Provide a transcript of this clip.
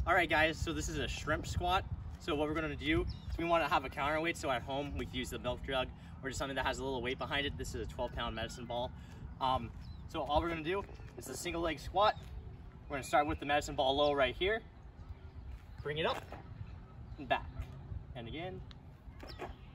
All right, guys, so this is a shrimp squat. So what we're gonna do is we wanna have a counterweight, so at home we can use the milk jug or just something that has a little weight behind it. This is a 12-pound medicine ball. So all we're gonna do is a single leg squat. We're gonna start with the medicine ball low right here. Bring it up and back. And again,